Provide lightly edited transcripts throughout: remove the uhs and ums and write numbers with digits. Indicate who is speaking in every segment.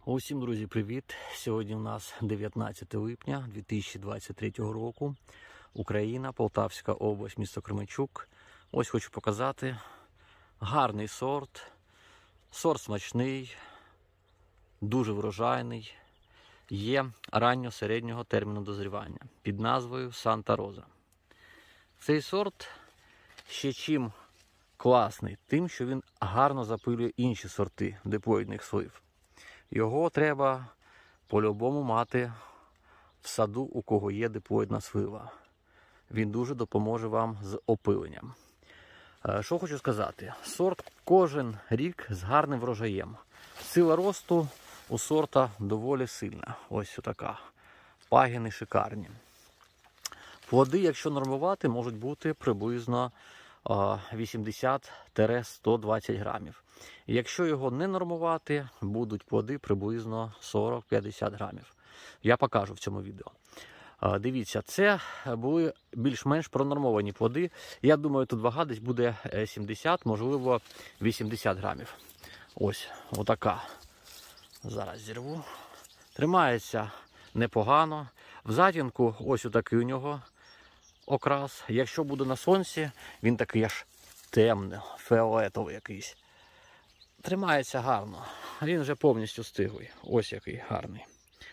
Speaker 1: Усім, друзі, привіт! Сьогодні у нас 19 липня 2023 року. Україна, Полтавська область, місто Кременчук. Ось хочу показати гарний сорт. Сорт смачний, дуже врожайний. Є ранньо-середнього терміну дозрівання під назвою Санта Роза. Цей сорт ще чим класний? Тим, що він гарно запилює інші сорти диплоїдних слив. Його треба по-любому мати в саду, у кого є диплоїдна слива. Він дуже допоможе вам з опиленням. Що хочу сказати? Сорт кожен рік з гарним врожаєм. Сила росту у сорта доволі сильна. Ось така. Пагіни шикарні. Плоди, якщо нормувати, можуть бути приблизно 80-120 грамів. Якщо його не нормувати, будуть плоди приблизно 40-50 грамів. Я покажу в цьому відео. Дивіться, це були більш-менш пронормовані плоди. Я думаю, тут вага десь буде 70, можливо 80 грамів. Ось, отака. Зараз зірву. Тримається непогано. В затінку ось отакий у нього окрас. Якщо буде на сонці, він такий аж темний, фіолетовий якийсь. Тримається гарно. Він вже повністю стиглий. Ось який гарний.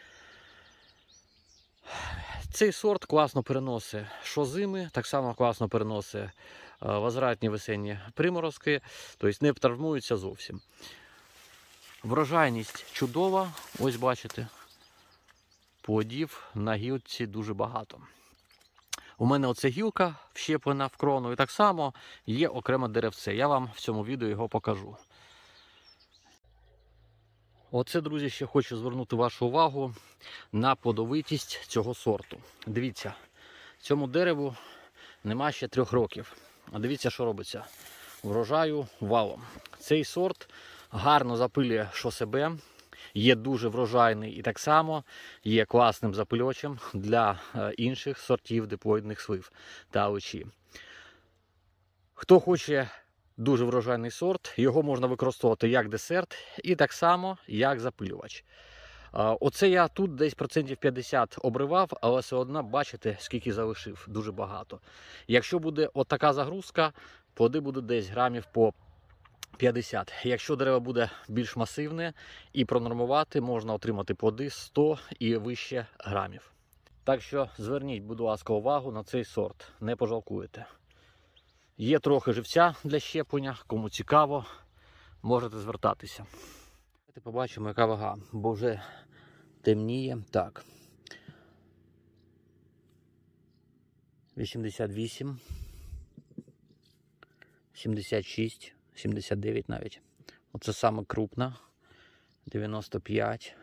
Speaker 1: Цей сорт класно переносить зими, так само класно переносить возвратні весенні приморозки, тобто не травмується зовсім. Врожайність чудова, ось бачите, плодів на гілці дуже багато. У мене оце гілка вщеплена в крону і так само є окреме деревце. Я вам в цьому відео його покажу. Оце, друзі, ще хочу звернути вашу увагу на плодовитість цього сорту. Дивіться, цьому дереву нема ще 3 років. А дивіться, що робиться. Врожаю валом. Цей сорт гарно запилює себе, є дуже врожайний і так само є класним запильочем для інших сортів диплоїдних слив та олечі. Хто хоче дуже врожайний сорт, його можна використовувати як десерт і так само як запилювач. Оце я тут десь процентів 50 обривав, але все одно бачите, скільки залишив, дуже багато. Якщо буде отака загрузка, плоди будуть десь грамів по 50. Якщо дерево буде більш масивне і пронормувати, можна отримати плоди 100 і вище грамів. Так що зверніть, будь ласка, увагу на цей сорт, не пожалкуєте. Є трохи живця для щеплення, кому цікаво, можете звертатися. Давайте побачимо, яка вага, бо вже темніє. Так. 88, 76, 79 навіть. Оце саме крупна. 95,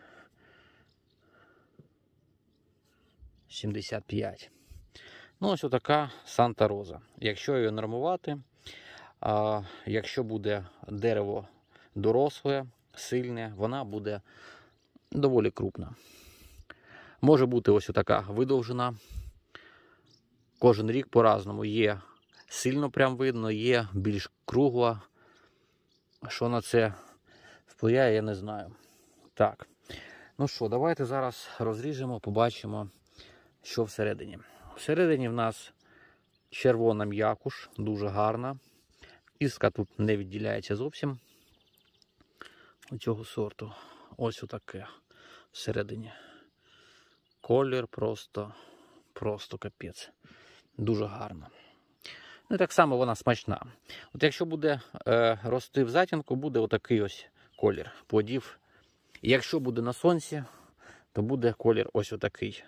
Speaker 1: 75. Ну, ось отака Санта Роза. Якщо її нормувати, якщо буде дерево доросле, сильне, вона буде доволі крупна. Може бути ось отака видовжена. Кожен рік по-разному. Є сильно прям видно, є більш кругла. Що на це впливає, я не знаю. Так. Ну що, давайте зараз розріжемо, побачимо, що всередині. Всередині в нас червона м'якуш, дуже гарна. Іска тут не відділяється зовсім у цього сорту. Ось отаке всередині. Колір просто капець. Дуже гарно. Ну і так само вона смачна. От якщо буде рости в затінку, буде отакий ось колір плодів. І якщо буде на сонці, то буде колір ось отакий.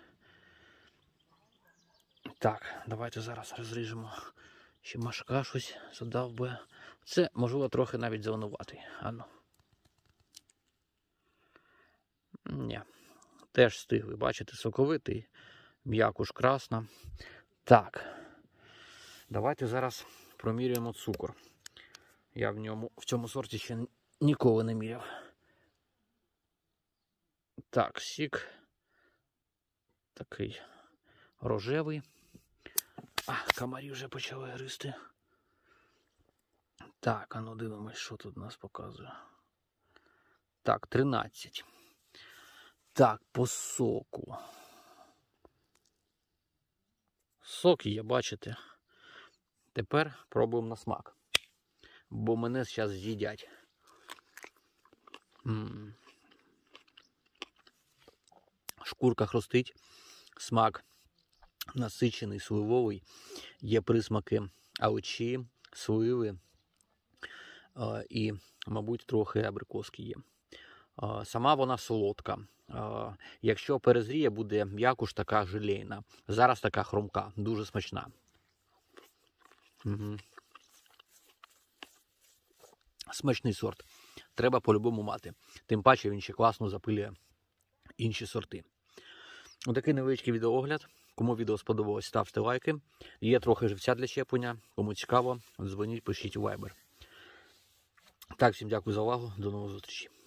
Speaker 1: Так, давайте зараз розріжемо. Ще машка щось задав би. Це, можливо, трохи навіть зеленуватий. Ану. Ні. Теж стиглий. Бачите, соковитий. М'якуш красна. Так. Давайте зараз промірюємо цукор. Я в цьому сорті ще ніколи не міряв. Так, сік. Такий рожевий. Комарі вже почали гризти. Так, а ну дивимось, що тут нас показує. Так, 13. Так, по соку. Сок є, бачите. Тепер пробуємо на смак. Бо мене зараз з'їдять. Шкурка хрустить, смак насичений, сливовий, є присмаки аличі, сливи і, мабуть, трохи абрикоски є. Сама вона солодка. Якщо перезріє, буде м'якуш така желейна. Зараз така хрумка, дуже смачна. Угу. Смачний сорт. Треба по-любому мати. Тим паче він ще класно запилює інші сорти. Отакий невеличкий відеоогляд. Кому відео сподобалось, ставте лайки. Є трохи живця для щеплення. Кому цікаво, дзвоніть, пишіть у Viber. Так, всім дякую за увагу. До нових зустрічей.